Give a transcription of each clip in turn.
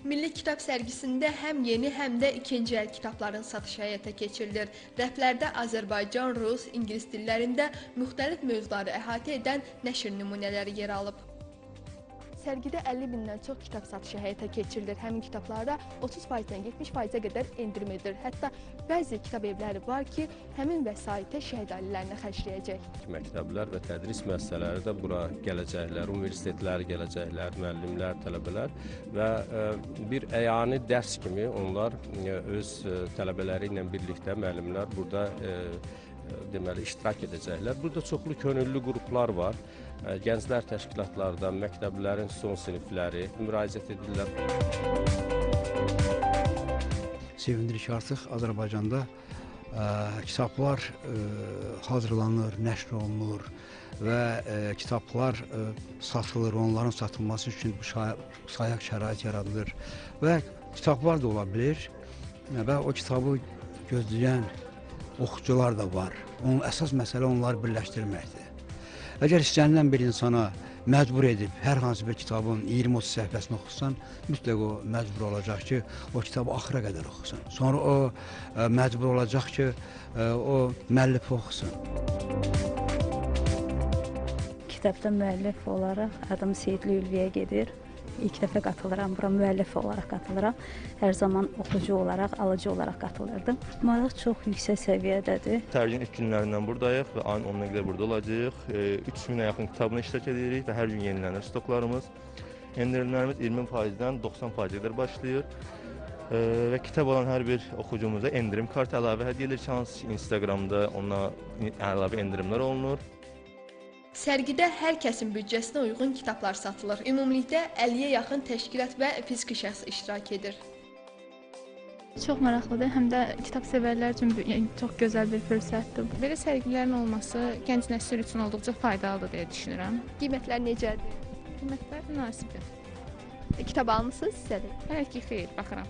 Milli Kitab sərgisində həm yeni, həm də ikinci əl kitabların satışı həyata keçirilir. Rəflərdə Azərbaycan, Rus, İngilis dillərində müxtəlif mövzuları əhatə edən nəşr nümunələri yer alıb. Sərgidə 50 bindən çox kitab satışı həyata keçirilir. Həmin kitablara 30%-dən 70%-ə qədər endirim edilir. Hətta bəzi kitab evləri var ki, həmin vəsaitə şəhid ailələrinə xərcləyəcək. Məktəblər və tədris müəssisələri də bura gələcəklər, universitetlər gələcəklər, müəllimlər, tələbələr və bir əyani dərs kimi onlar öz tələbələri ilə birlikdə müəllimlər burada deməli iştirak edəcəklər. Burada çoxlu könüllü qruplar var. Gənclər təşkilatlardan, məktəblərin son sinifləri müraciət edirlər. Sevindirir ki, artıq Azərbaycanda kitablar hazırlanır, nəşr olunur və kitablar satılır, onların satılması üçün sayaq şərait yaradılır və kitablar da ola bilir və o kitabı gözləyən oxucular da var. Əsas məsələ onları birləşdirməkdir. Əgər istənilən bir insana məcbur edib hər hansı bir kitabın 20-30 səhifəsini oxusan, mütləq o məcbur olacaq ki, o kitabı axıra qədər oxusun. Sonra o məcbur olacaq ki, o müəllifi oxusun. Kitabda müəllif olaraq adım Seyidli Ülviyə gedir. İlk dəfə qatılıram, bura müəllif olaraq qatılıram. Hər zaman oxucu olaraq, alıcı olaraq qatılırdım. Maraq çox yüksək səviyyədədir. Sərginin ilk günlərindən buradayıq və ayın 10-na qədər burada olacağıq. 3000-ə yaxın kitabına iştirak edirik və hər gün yenilənir stoklarımız. Endirimlərimiz 20%-dən 90%-ə qədər başlayır. Və kitab olan hər bir oxucumuza endirim kartı əlavə hədiyyə edilir ki, hansı Instagramda ona əlavə endirimlər olunur. Sərgidə hər kəsin büdcəsinə uyğun kitablar satılır. Ümumilikdə 50-yə yaxın təşkilat və fiziki şəxs iştirak edir. Çox maraqlıdır, həm də kitab sevərlər üçün çox gözəl bir fürsətdir. Belə sərgilərin olması gənc nəsil üçün olduqca faydalıdır deyə düşünürəm. Qiymətlər necədir? Qiymətlər münasibdir. Kitab almısınız sizə də? Hələ ki, xeyr, baxıram.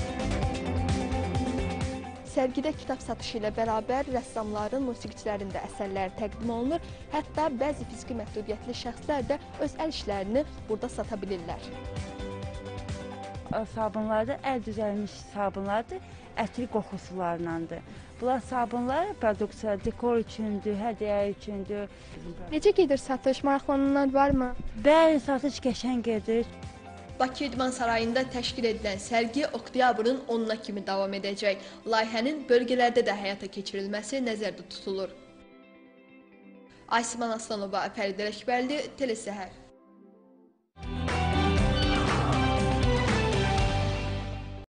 Sərgidə kitab satışı ilə bərabər rəssamların, musiqiçilərin də əsərləri təqdim olunur. Hətta bəzi fiziki məhdudiyyətli şəxslər də öz əl işlərini burada sata bilirlər. Sabunlar da əl düzəlmiş sabunlardır, ətri qoxusularlandır. Bunlar sabunlar produksiya, dekor üçündür, hədiyyə üçündür. Necə gedir satış? Maraqlananlar varmı? Bəli, satış qəşəng gedir. Bakı İdman Sarayında təşkil edilən sərgi oktyabrın 10-na kimi davam edəcək. Layihənin bölgələrdə də həyata keçirilməsi nəzərdə tutulur. Aysiman Aslanova, Fərid Ələkbərli, Telesəhər.